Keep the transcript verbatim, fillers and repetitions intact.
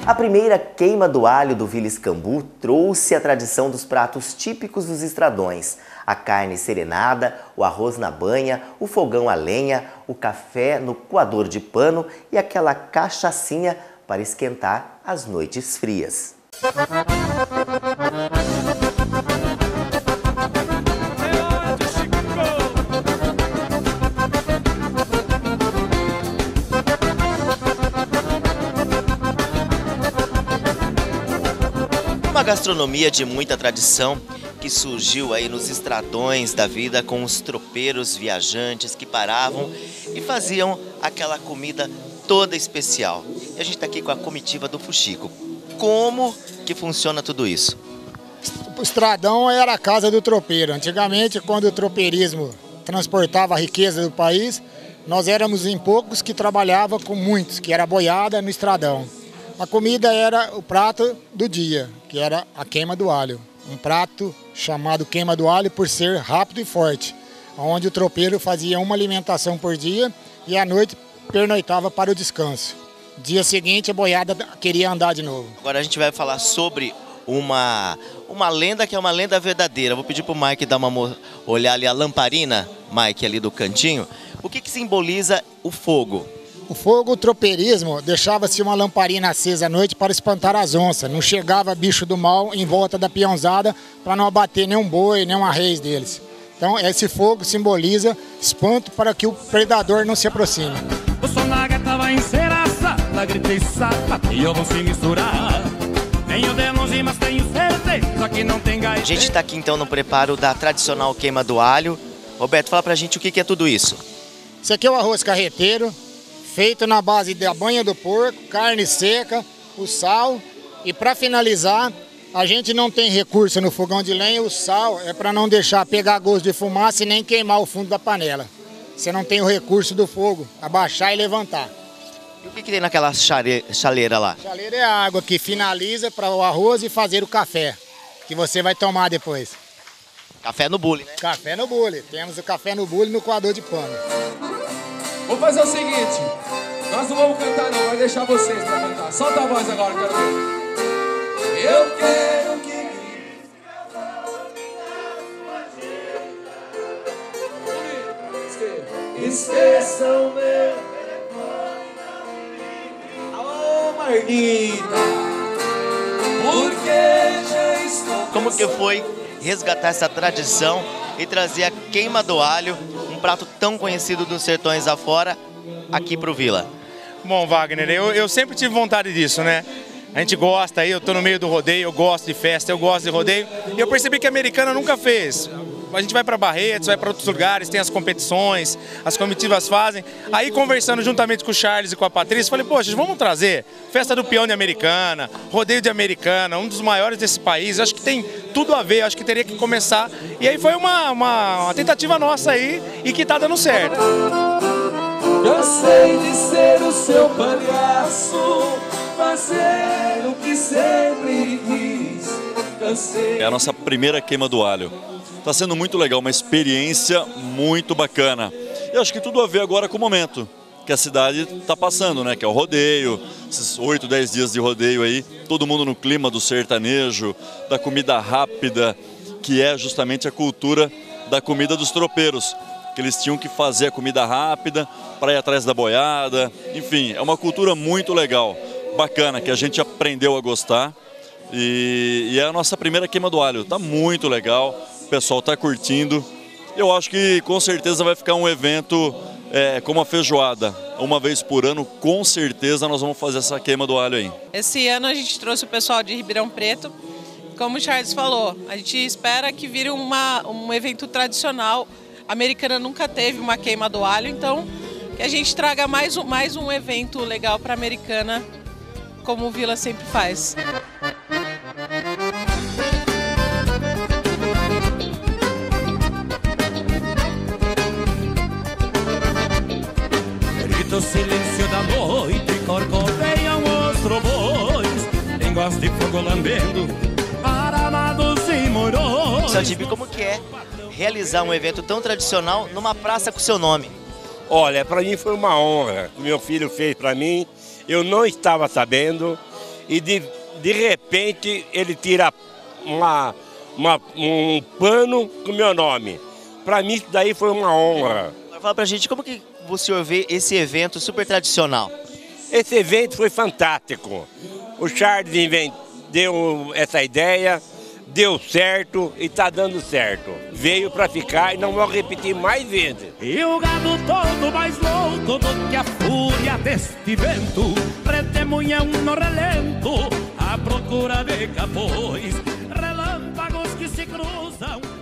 A primeira queima do alho do Vila Escambu trouxe a tradição dos pratos típicos dos estradões. A carne serenada, o arroz na banha, o fogão a lenha, o café no coador de pano e aquela cachaçinha para esquentar as noites frias. Uma gastronomia de muita tradição que surgiu aí nos estradões da vida com os tropeiros viajantes que paravam e faziam aquela comida toda especial. E a gente está aqui com a comitiva do Fuxico. Como que funciona tudo isso? O estradão era a casa do tropeiro. Antigamente, quando o tropeirismo transportava a riqueza do país, nós éramos em poucos que trabalhava com muitos, que era boiada no estradão. A comida era o prato do dia, que era a queima do alho. Um prato chamado queima do alho por ser rápido e forte, onde o tropeiro fazia uma alimentação por dia e à noite pernoitava para o descanso. Dia seguinte a boiada queria andar de novo. Agora a gente vai falar sobre uma, uma lenda que é uma lenda verdadeira. Vou pedir para o Mike dar uma olhar ali a lamparina, Mike, ali do cantinho. O que que simboliza o fogo? O fogo, o tropeirismo, deixava-se uma lamparina acesa à noite para espantar as onças. Não chegava bicho do mal em volta da peãozada para não abater nenhum boi, nem uma reis deles. Então esse fogo simboliza espanto para que o predador não se aproxime. O sonaga estava em ceraça, lá gritei sapa e eu vou se misturar. Tenho de longe, mas tenho certeza que não tem gaita. A gente está aqui então no preparo da tradicional queima do alho. Roberto, fala pra gente o que que é tudo isso. Isso aqui é o arroz carreteiro, feito na base da banha do porco, carne seca, o sal. E para finalizar, a gente não tem recurso no fogão de lenha, o sal é para não deixar pegar gosto de fumaça e nem queimar o fundo da panela. Você não tem o recurso do fogo, abaixar e levantar. E o que que tem naquela chale- chaleira lá? Chaleira é a água que finaliza para o arroz e fazer o café, que você vai tomar depois. Café no bule, né? Café no bule. Temos o café no bule no coador de pano. Vamos fazer o seguinte, nós não vamos cantar não, vai deixar vocês pra cantar. Solta a voz agora, quero ver. Eu quero que esqueçam meu. Alô, Marnita, porque já estou. Como que foi resgatar essa tradição e trazer a queima do alho, um prato tão conhecido dos sertões afora, aqui pro Vila? Bom, Wagner, eu, eu sempre tive vontade disso, né? A gente gosta aí, eu tô no meio do rodeio, eu gosto de festa, eu gosto de rodeio. E eu percebi que a Americana nunca fez. A gente vai para Barretos, vai para outros lugares, tem as competições, as comitivas fazem. Aí conversando juntamente com o Charles e com a Patrícia, falei, poxa, vamos trazer festa do peão de Americana, rodeio de Americana, um dos maiores desse país. Acho que tem tudo a ver, acho que teria que começar. E aí foi uma, uma, uma tentativa nossa aí e que tá dando certo. Cansei de ser o seu palhaço, fazer o que sempre quis. Cansei. É a nossa primeira queima do alho. Está sendo muito legal, uma experiência muito bacana. E acho que tudo a ver agora com o momento que a cidade está passando, né? Que é o rodeio, esses oito, dez dias de rodeio aí, todo mundo no clima do sertanejo, da comida rápida, que é justamente a cultura da comida dos tropeiros, que eles tinham que fazer a comida rápida para ir atrás da boiada. Enfim, é uma cultura muito legal, bacana, que a gente aprendeu a gostar. E, e é a nossa primeira queima do alho, tá muito legal. O pessoal está curtindo. Eu acho que com certeza vai ficar um evento é, como a feijoada. Uma vez por ano, com certeza nós vamos fazer essa queima do alho aí. Esse ano a gente trouxe o pessoal de Ribeirão Preto. Como o Charles falou, a gente espera que vire uma, um evento tradicional. A Americana nunca teve uma queima do alho, então que a gente traga mais um, mais um evento legal para a Americana, como o Vila sempre faz. O silêncio da noite corcoveiam os trovões, línguas de fogo lambendo, aramados e morões. Seu Tibi, como que é realizar um evento tão tradicional numa praça com seu nome? Olha, para mim foi uma honra. O meu filho fez para mim, eu não estava sabendo e de, de repente ele tira uma, uma, um pano com o meu nome. Para mim isso daí foi uma honra. Fala pra gente, como que o senhor vê esse evento super tradicional? Esse evento foi fantástico. O Charles inventou, deu essa ideia, deu certo e está dando certo. Veio para ficar e não vou repetir mais vezes. E o gado todo mais louco do que a fúria deste vento, redemoinhão no relento, à procura de capões, relâmpagos que se cruzam.